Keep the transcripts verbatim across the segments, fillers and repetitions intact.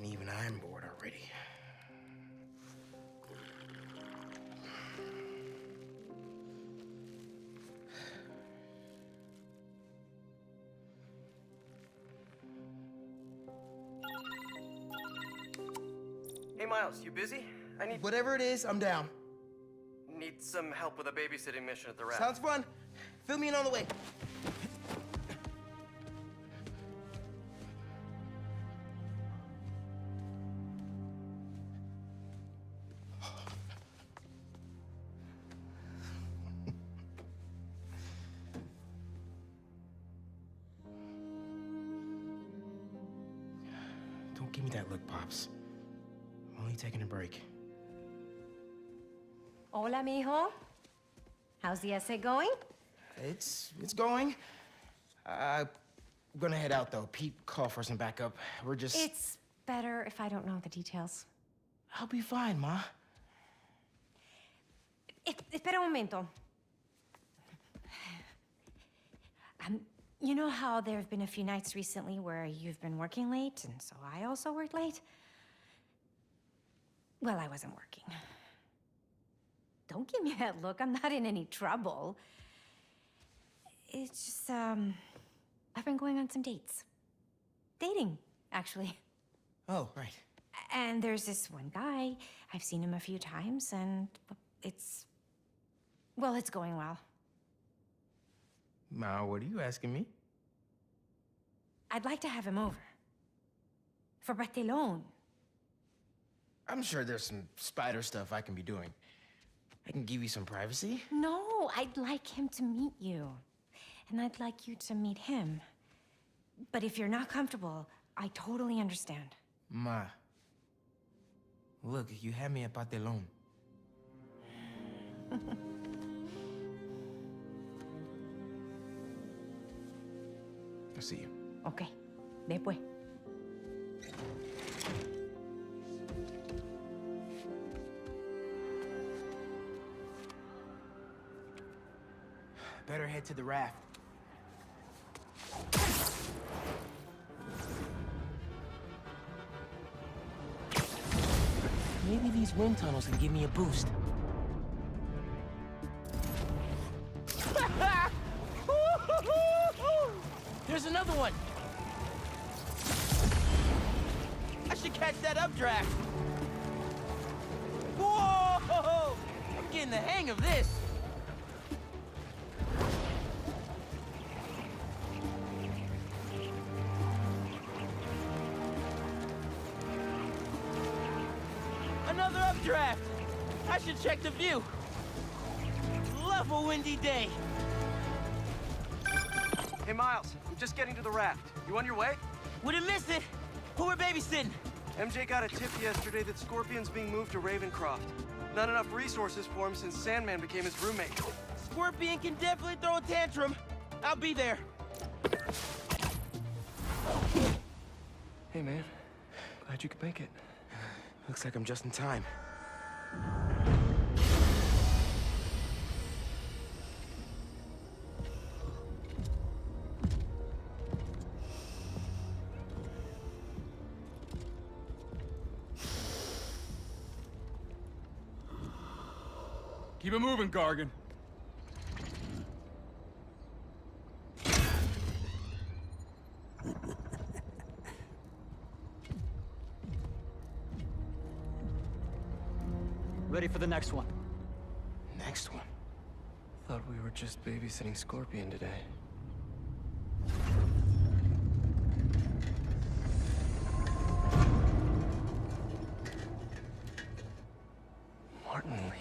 And even I'm bored already. Hey, Miles, you busy? I need... Whatever it is, I'm down. Need some help with a babysitting mission at the raft. Sounds fun. Fill me in on the way. Don't give me that look, Pops. I'm only taking a break. Hola, mijo. How's the essay going? It's it's going. Uh, I'm gonna head out though. Pete called for some backup. We're just. It's better if I don't know the details. I'll be fine, Ma. Es- espera un momento. Um, you know how there have been a few nights recently where you've been working late, and so I also worked late? Well, I wasn't working. Don't give me that look. I'm not in any trouble. It's just, um, I've been going on some dates. Dating, actually. Oh, right. And there's this one guy. I've seen him a few times, and it's... well, it's going well. Ma, what are you asking me? I'd like to have him over. For Bartelone. I'm sure there's some spider stuff I can be doing. I can give you some privacy. No, I'd like him to meet you. And I'd like you to meet him. But if you're not comfortable, I totally understand. Ma. Look, you had me at Patelón. I'll see you. Okay. Después. Better head to the raft. Maybe these wind tunnels can give me a boost. There's another one! I should catch that updraft! Whoa! I'm getting the hang of this! Another updraft! I should check the view. Love a windy day. Hey, Miles, I'm just getting to the raft. You on your way? Wouldn't miss it. Who we're babysitting? M J got a tip yesterday that Scorpion's being moved to Ravencroft. Not enough resources for him since Sandman became his roommate. Scorpion can definitely throw a tantrum. I'll be there. Hey, man. Glad you could make it. Looks like I'm just in time. Keep it moving, Gargan. Ready for the next one. Next one. Thought we were just babysitting Scorpion today. Martin Lee.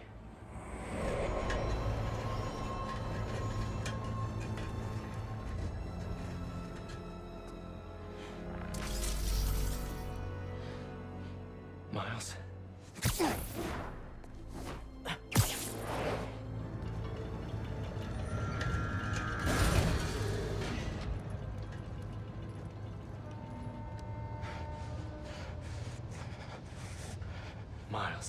Miles. Miles.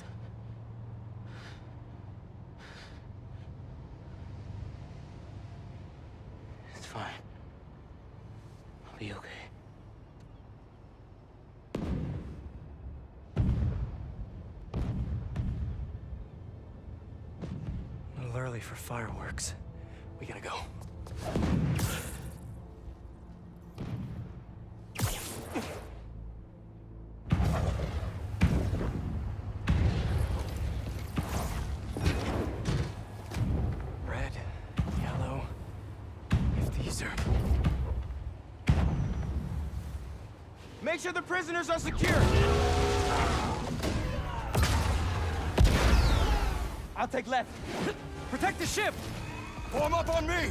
It's fine. I'll be okay. early for fireworks. We gotta go. Red, yellow. If these are... Make sure the prisoners are secure! I'll take left. Protect the ship! Form up on me!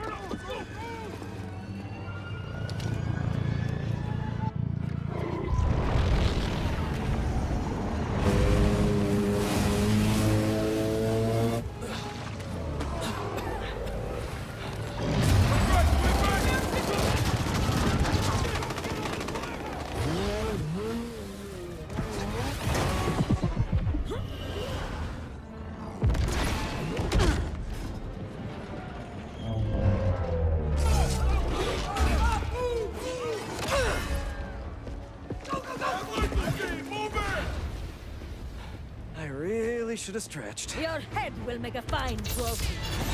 I really should have stretched. Your head will make a fine trophy.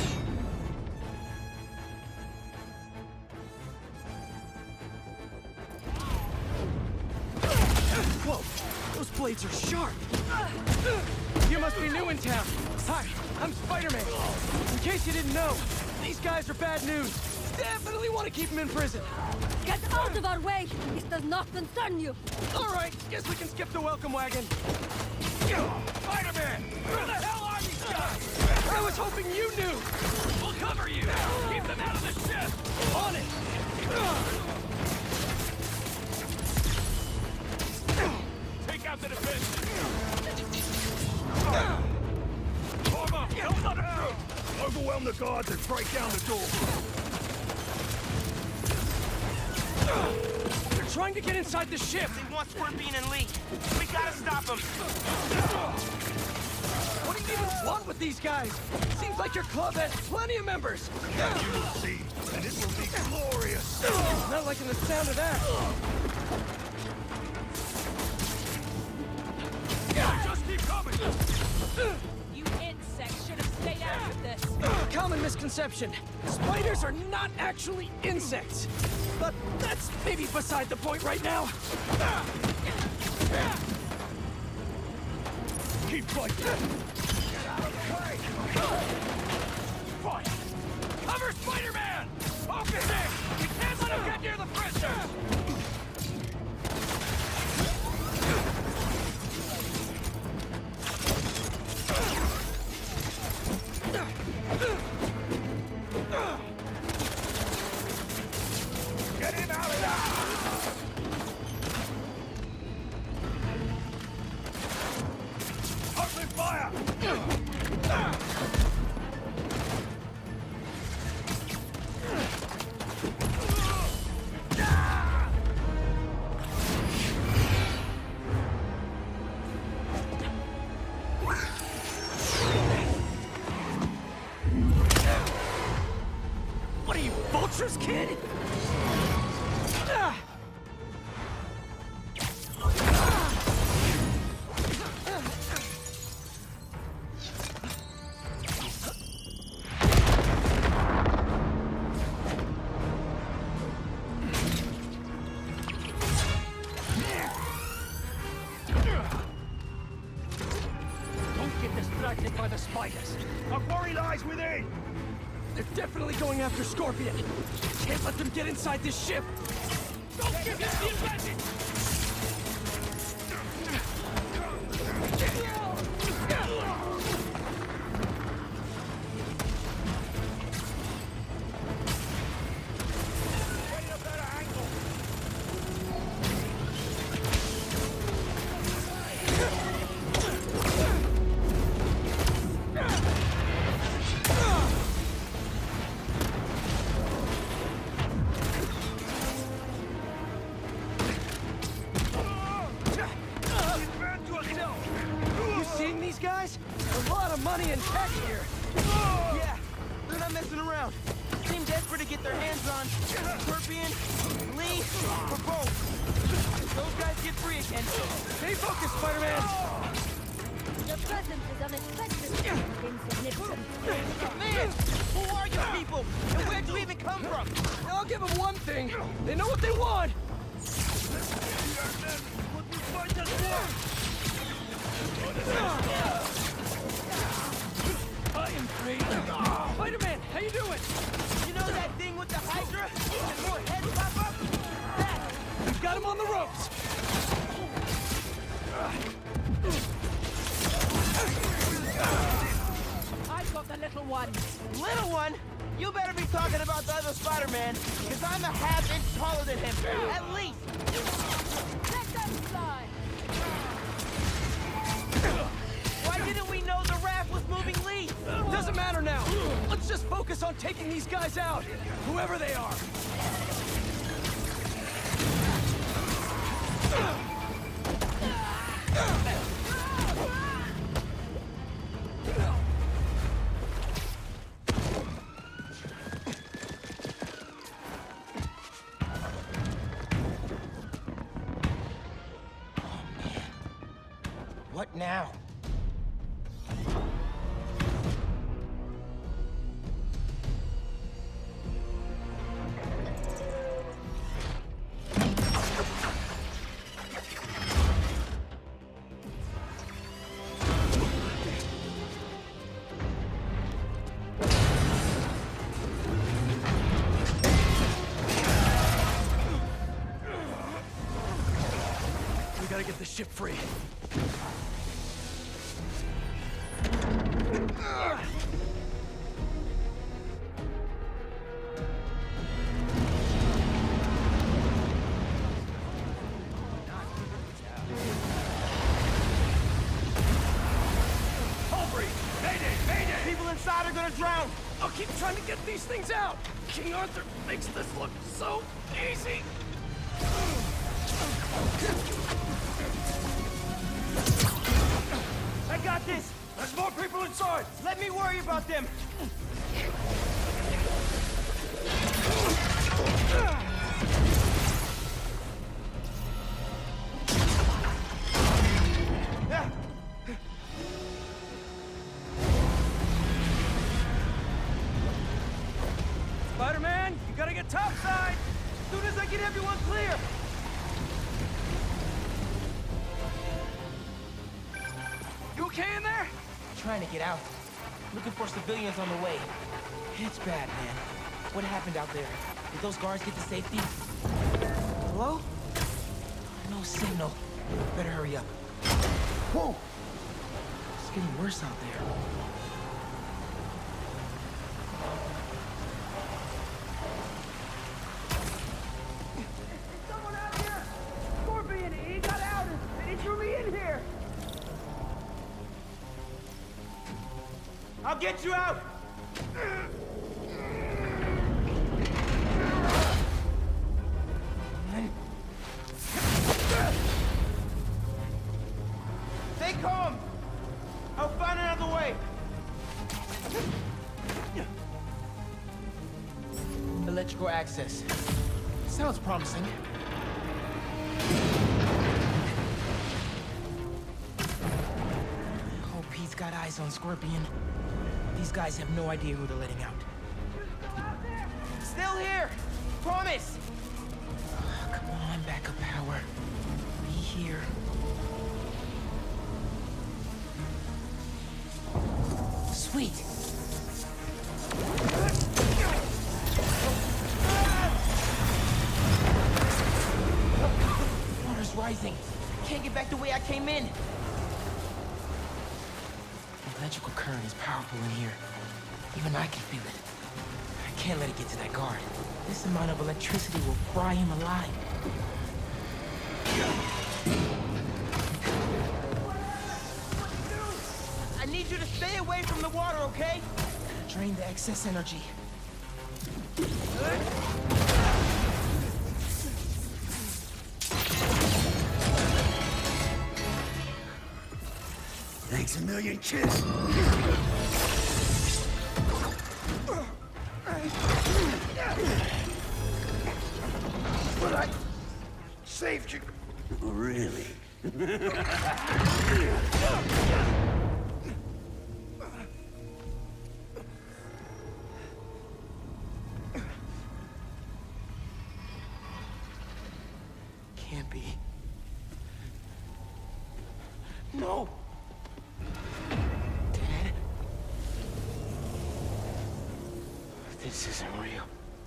Whoa! Those blades are sharp! You must be new in town. Hi, I'm Spider-Man. In case you didn't know, these guys are bad news. Definitely want to keep them in prison. Get out of our way! This does not concern you! All right, guess we can skip the welcome wagon. Spider-Man! Where the hell are these guys? I was hoping you knew! We'll cover you! Keep them out of the ship! On it! Take out the defense! Form up! Don't let them through! Overwhelm the guards and break down the door! They're trying to get inside the ship! They want Scorpion and Lee. We gotta stop them. What do you even want with these guys? Seems like your club has plenty of members. You will see, and it will be glorious! Not liking the sound of that. Just keep coming! You insects should have stayed out of this! Common misconception. Spiders are not actually insects. But that's maybe beside the point right now. Keep fighting! Fight! Cover Spider-Man! Focusing! You can't let him get near the prisoners! Get him out of there! Open fire! What are you, vultures, kid? Ah! Don't get distracted by the spiders. Our quarry lies within! They're definitely going after Scorpion. Can't let them get inside this ship. Don't give him the advantage! Get a better angle! You seeing these guys? A lot of money and tech here. Yeah, they're not messing around. Seem desperate to get their hands on Scorpion, Lee, or both. Those guys get free again. Stay focused, Spider-Man. Your presence is unexpected. Insignificant. Man, who are you people? And where'd you even come from? I'll give them one thing. They know what they want. I am great. Spider-Man, how you doing? You know that thing with the Hydra? And more heads pop up? That! We've got him on the ropes. I got the little one. Little one? You better be talking about the other Spider-Man, because I'm a half inch taller than him, at least! Let them fly. Why didn't we know the raft was moving Lee? Doesn't matter now. Let's just focus on taking these guys out, whoever they are. What now? We gotta get the ship free. People inside are gonna drown! I'll keep trying to get these things out. King Arthur makes this look so easy. I got this! There's more people inside! Let me worry about them! Spider-Man, you gotta get topside. As soon as I get everyone clear! You okay in there? Trying to get out. Looking for civilians on the way. It's bad, man. What happened out there? Did those guards get to safety? Hello? No signal. Better hurry up. Whoa! It's getting worse out there. Someone out here! Scorpion, he got out and he threw me in here! I'll get you out! Stay calm! I'll find another way! Electrical access. Sounds promising. Hope he's got eyes on Scorpion. These guys have no idea who they're letting out. Still here! Promise! Come on, backup power. Be here. Sweet! Water's rising. Can't get back the way I came in. The electrical current is powerful in here. Even I can feel it. I can't let it get to that guard. This amount of electricity will fry him alive. I need you to stay away from the water, okay? Drain the excess energy. Thanks a million, kid. But I saved you. Really? No! Dad? This isn't real.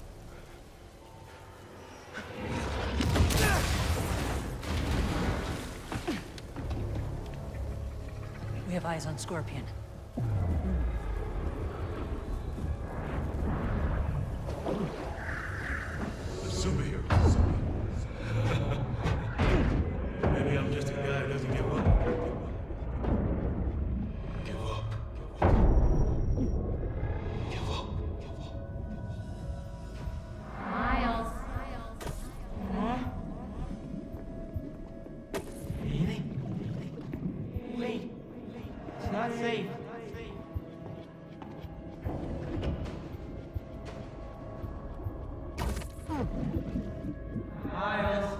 We have eyes on Scorpion. A superhero. Maybe I'm just a guy who doesn't give up. Give up. Give up. Give up. Miles. Huh? Anything? Wait. It's not safe. Miles.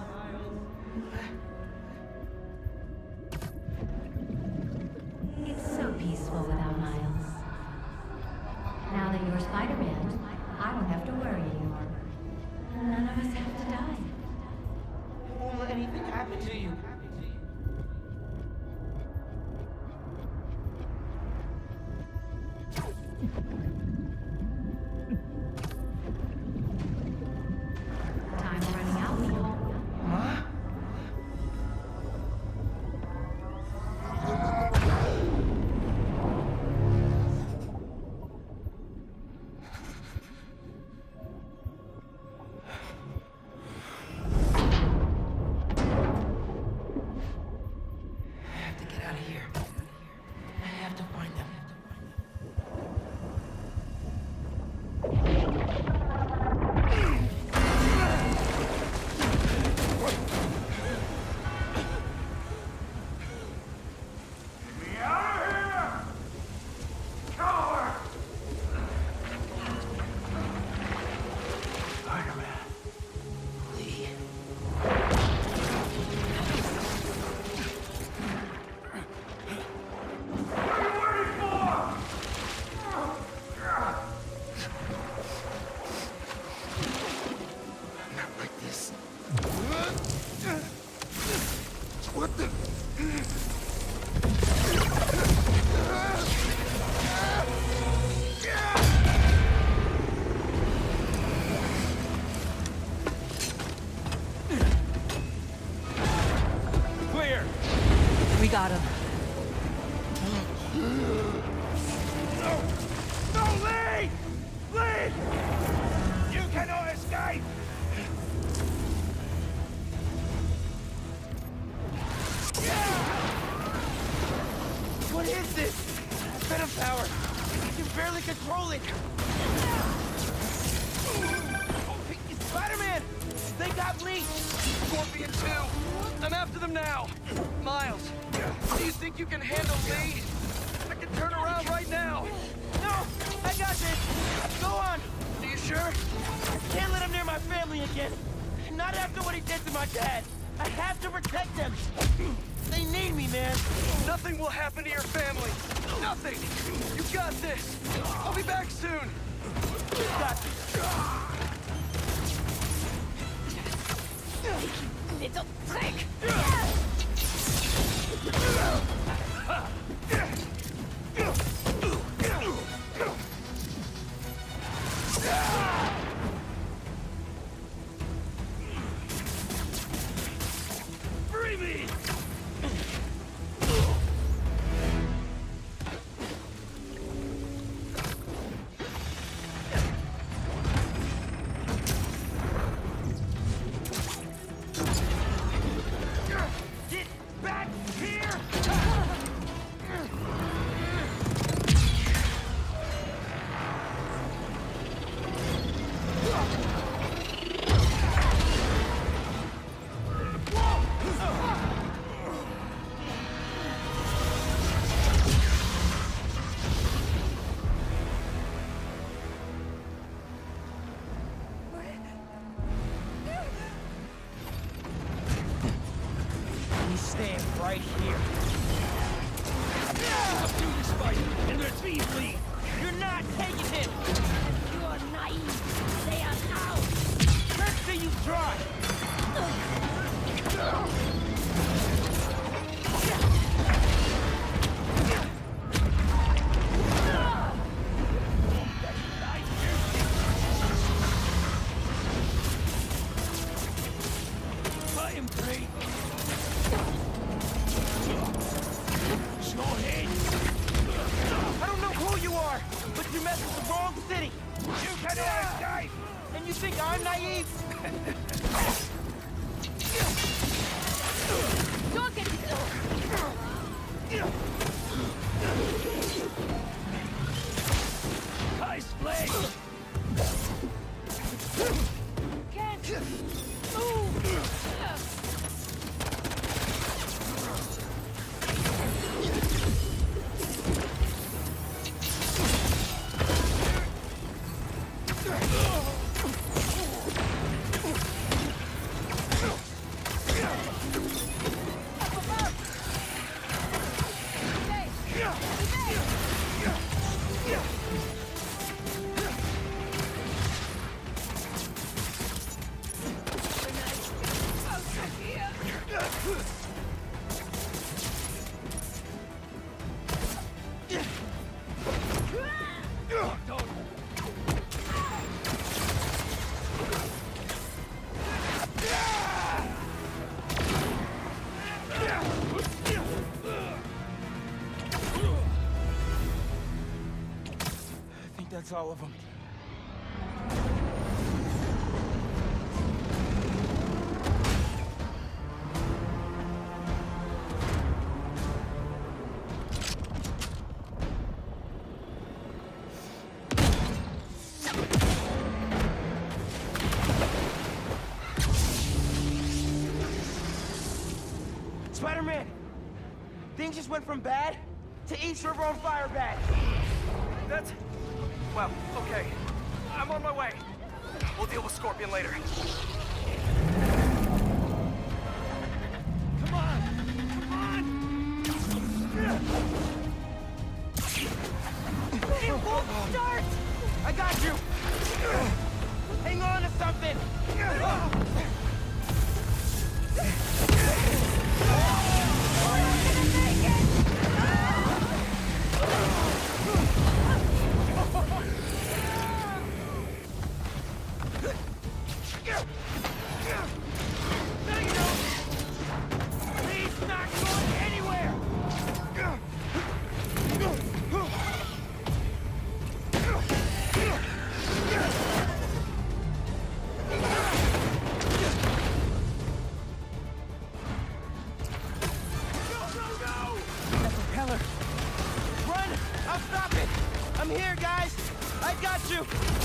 It's so peaceful without Miles. Now that you're Spider-Man, I don't have to worry anymore. None of us have to die. I won't let anything happen to you. Time's running out, Neil. Huh? I have to get out of here. I have to find them. Spider-Man. Lee. Not like this. What the? Clear! We got him. No! No, Lee! Lee! You cannot escape! What is this? Venom power. I can barely control it. Spider-Man! They got Lee! Scorpion two! I'm after them now! Miles, do you think you can handle Lee? I can turn around right now! No! I got this! Go on! Are you sure? I can't let him near my family again. Not after what he did to my dad. I have to protect them. They need me, man. Nothing will happen to your family! Nothing! You got this! I'll be back soon! Got this. Little prick! Free me! Get back here! He's staying right here. Up to you, Spider! And let's leave Lee! You're not taking him! You are naive! They are out! Let's see you try! That's all of them. Spider-Man! Things just went from bad to East River on fire bad. That's... well, okay. I'm on my way. We'll deal with Scorpion later. Come on! Come on! It won't start! I got you! Hang on to something! He's not going anywhere! That propeller! Run! I'll stop it! I'm here, guys! I got you!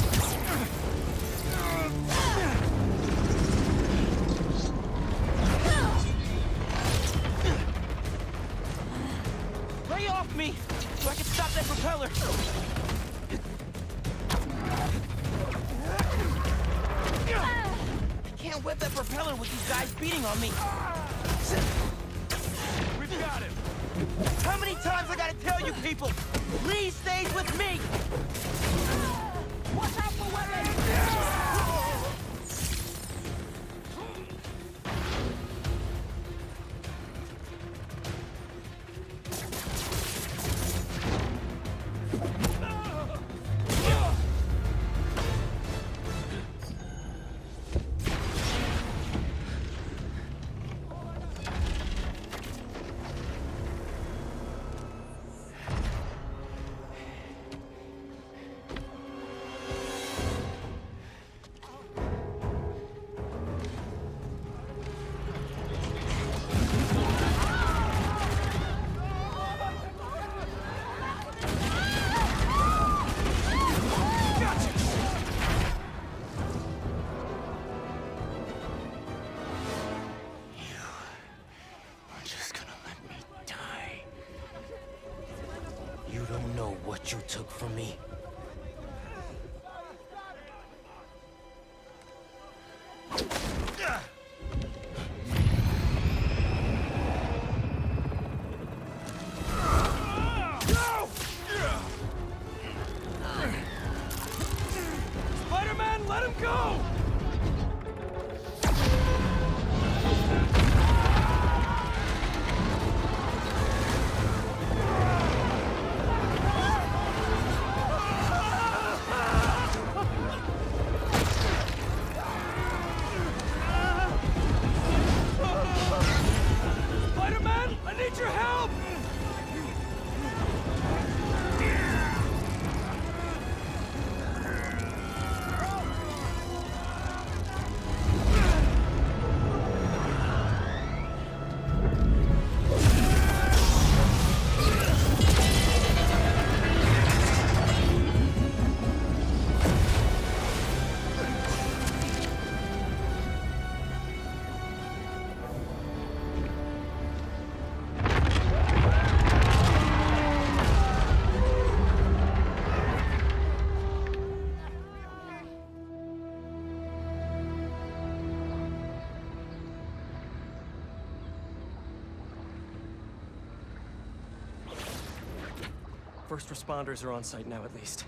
Lay off me so I can stop that propeller! I can't whip that propeller with these guys beating on me! We've got him! How many times I gotta tell you people? Lee stays with me! Watch out for weapons! You don't know what you took from me. Spider-Man, let him go! Spider-Man, I need your help! First responders are on site now, at least.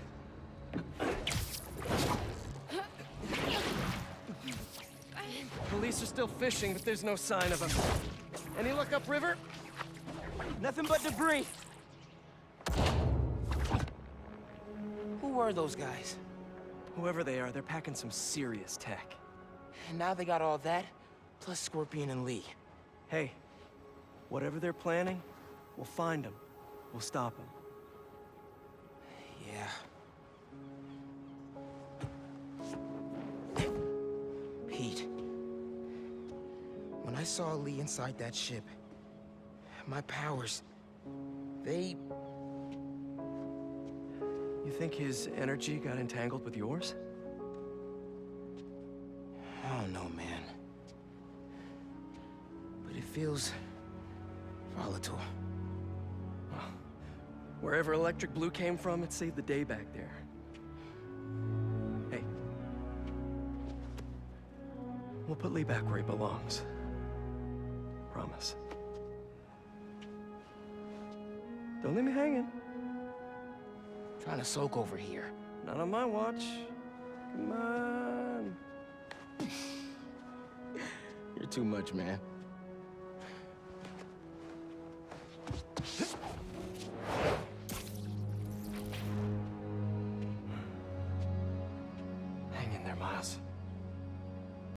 Police are still fishing, but there's no sign of them. Any luck upriver? Nothing but debris. Who were those guys? Whoever they are, they're packing some serious tech. And now they got all that, plus Scorpion and Lee. Hey, whatever they're planning, we'll find them. We'll stop them. Yeah. saw Lee inside that ship, my powers, they... You think his energy got entangled with yours? I don't know, man. But it feels volatile. Well, wherever Electric Blue came from, it saved the day back there. Hey. We'll put Lee back where he belongs. Promise. Don't leave me hanging. Trying to soak over here. Not on my watch. Come on. You're too much, man. Hang in there, Miles.